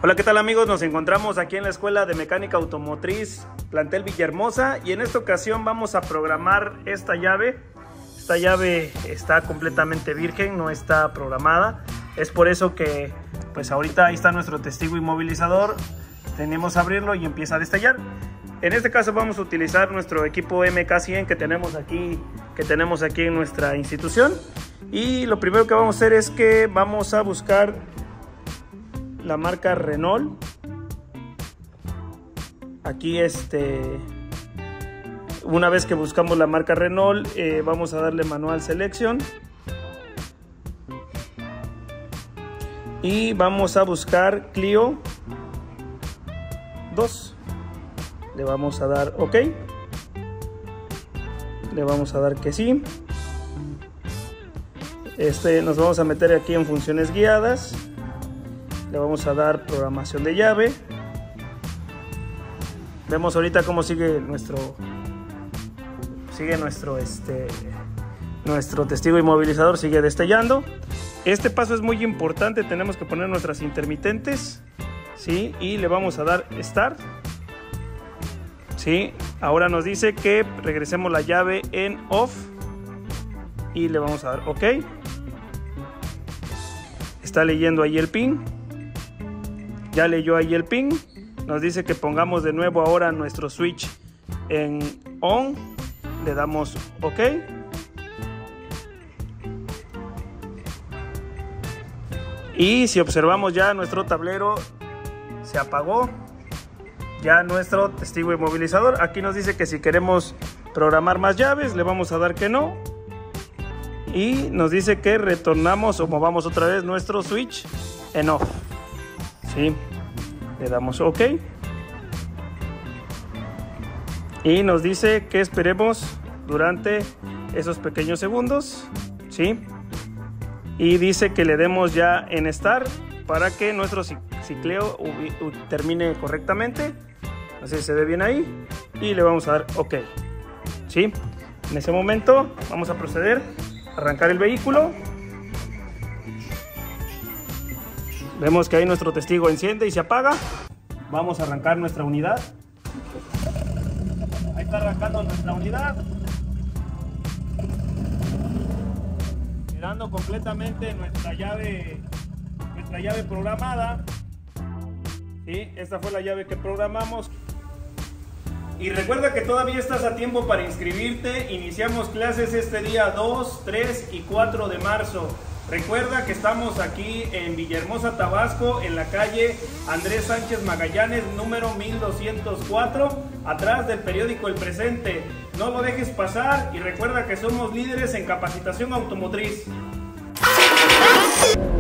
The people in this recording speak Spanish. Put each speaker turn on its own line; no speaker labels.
Hola, ¿qué tal amigos? Nos encontramos aquí en la Escuela de Mecánica Automotriz, plantel Villahermosa, y en esta ocasión vamos a programar esta llave. Esta llave está completamente virgen, no está programada. Es por eso que pues ahorita ahí está nuestro testigo inmovilizador. Tenemos que abrirlo y empieza a destellar. En este caso vamos a utilizar nuestro equipo MK100 que tenemos aquí en nuestra institución. Y lo primero que vamos a hacer es que vamos a buscar la marca Renault. Aquí una vez que buscamos la marca Renault, vamos a darle manual selection y vamos a buscar Clio 2. Le vamos a dar OK, le vamos a dar que sí. Nos vamos a meter aquí en funciones guiadas. Le vamos a dar programación de llave. Vemos ahorita cómo sigue nuestro testigo inmovilizador, sigue destellando. Este paso es muy importante, tenemos que poner nuestras intermitentes, ¿sí? Y le vamos a dar Start, ¿sí? Ahora nos dice que regresemos la llave en Off y le vamos a dar OK. Está leyendo ahí el pin. Ya leyó ahí el pin. Nos dice que pongamos de nuevo ahora nuestro switch en on. Le damos OK. Y si observamos, ya nuestro tablero se apagó. Ya nuestro testigo inmovilizador. Aquí nos dice que si queremos programar más llaves, le vamos a dar que no. Y nos dice que retornamos o movamos otra vez nuestro switch en off. ¿Sí? Le damos OK. Y nos dice que esperemos durante esos pequeños segundos. ¿Sí? Y dice que le demos ya en Start para que nuestro cicleo termine correctamente. Así se ve bien ahí. Y le vamos a dar OK. ¿Sí? En ese momento vamos a proceder a arrancar el vehículo. Vemos que ahí nuestro testigo enciende y se apaga. Vamos a arrancar nuestra unidad. Ahí está arrancando nuestra unidad. Quedando completamente nuestra llave programada. ¿Sí? Esta fue la llave que programamos. Y recuerda que todavía estás a tiempo para inscribirte. Iniciamos clases este día 2, 3 y 4 de marzo. Recuerda que estamos aquí en Villahermosa, Tabasco, en la calle Andrés Sánchez Magallanes, número 1204, atrás del periódico El Presente. No lo dejes pasar y recuerda que somos líderes en capacitación automotriz.